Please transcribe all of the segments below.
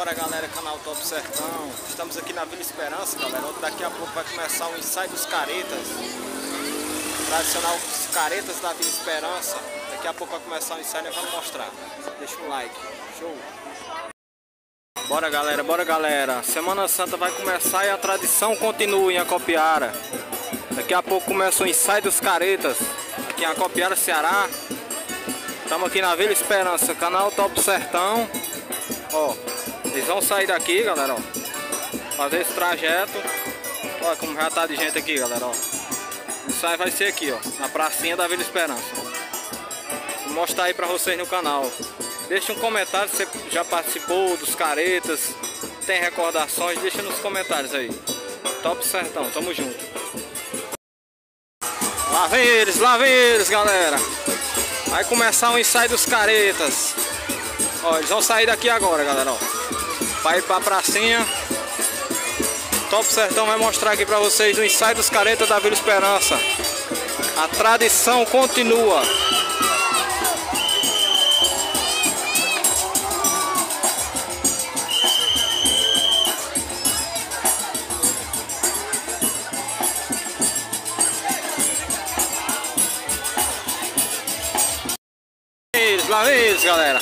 Bora galera, canal Top Sertão. Estamos aqui na Vila Esperança, galera, onde daqui a pouco vai começar o ensaio dos caretas. Tradicional dos caretas da Vila Esperança. Daqui a pouco vai começar o ensaio e nós vamos mostrar. Deixa um like, show! Bora galera, Semana Santa vai começar e a tradição continua em Acopiara. Daqui a pouco começa o ensaio dos caretas, aqui em Acopiara, Ceará. Estamos aqui na Vila Esperança, canal Top Sertão. Ó, eles vão sair daqui, galera, ó, fazer esse trajeto. Olha como já tá de gente aqui, galera, ó. O ensaio vai ser aqui, ó, na pracinha da Vila Esperança. Vou mostrar aí pra vocês no canal. Deixa um comentário se você já participou dos caretas, tem recordações, deixa nos comentários aí. Top Sertão, tamo junto. Lá vem eles, galera. Vai começar o ensaio dos caretas. Ó, eles vão sair daqui agora, galera, ó. Vai ir pra pracinha. Top Sertão vai mostrar aqui pra vocês o ensaio dos caretas da Vila Esperança. A tradição continua. Lá vem eles, galera.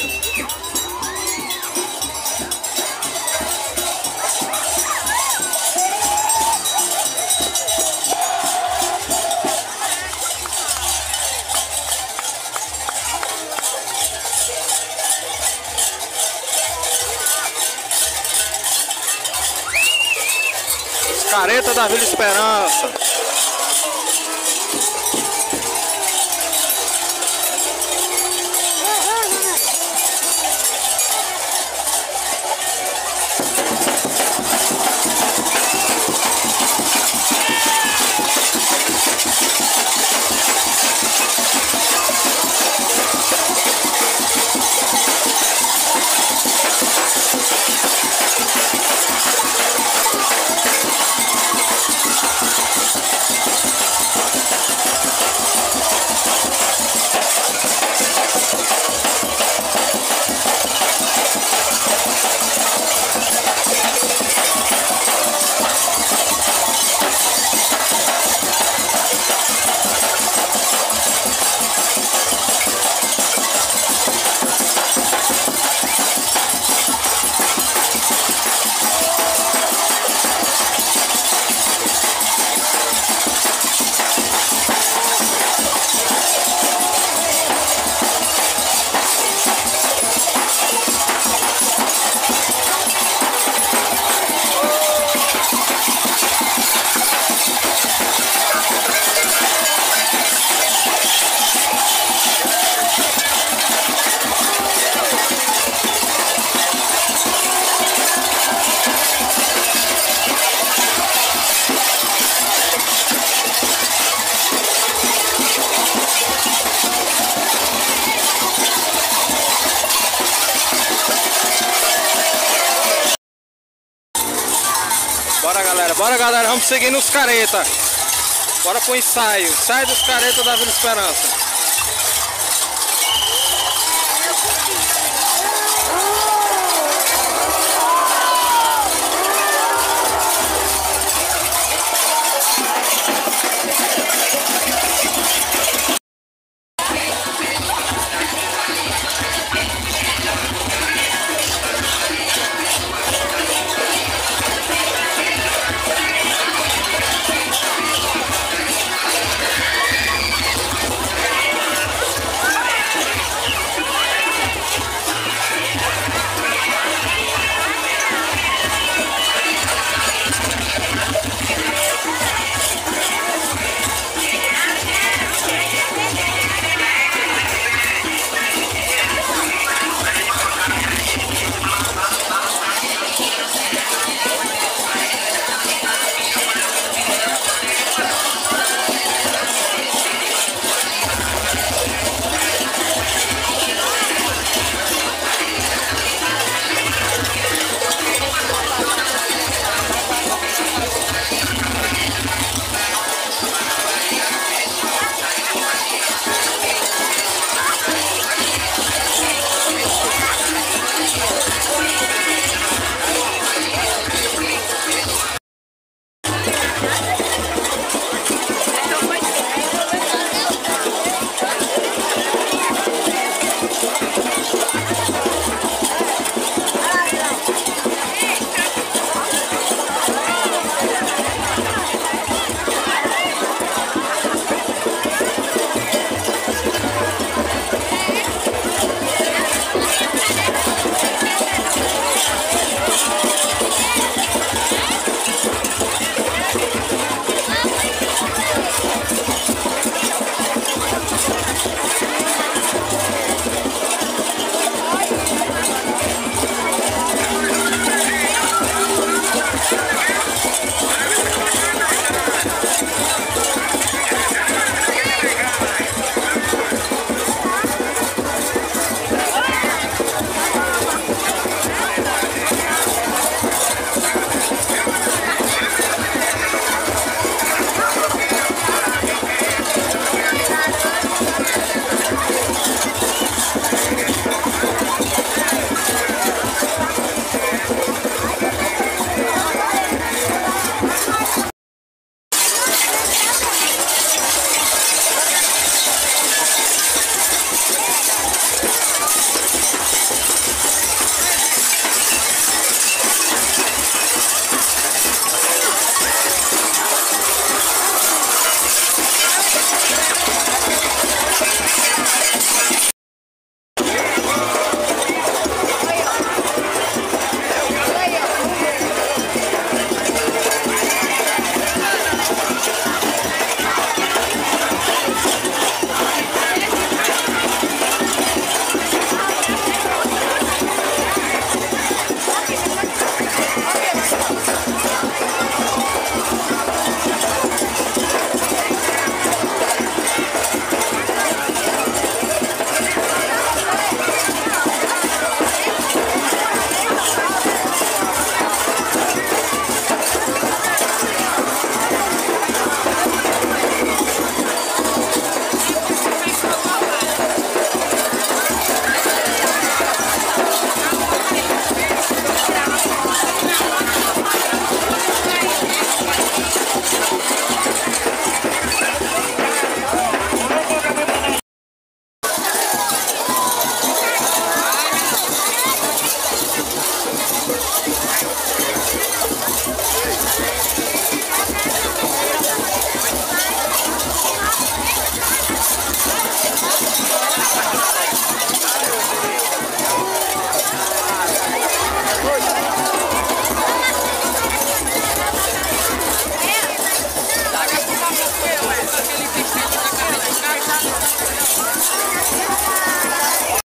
Os caretas da Vila Esperança. Bora galera, vamos seguir nos caretas. Bora pro ensaio dos caretas da Vila Esperança.